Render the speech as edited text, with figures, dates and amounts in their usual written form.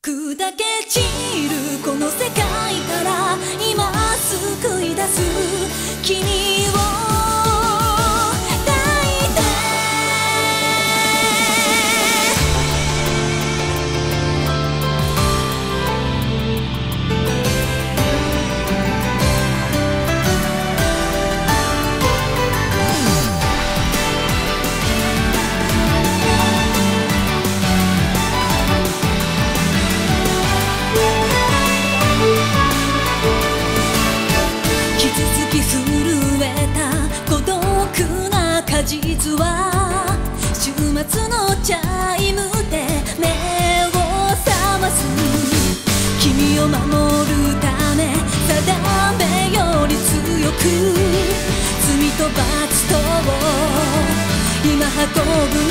砕け散るこの世界から今救い出す君を抱いて実は週末のチャイムで目を覚ます君を守るため定めより強く罪と罰と今運ぶ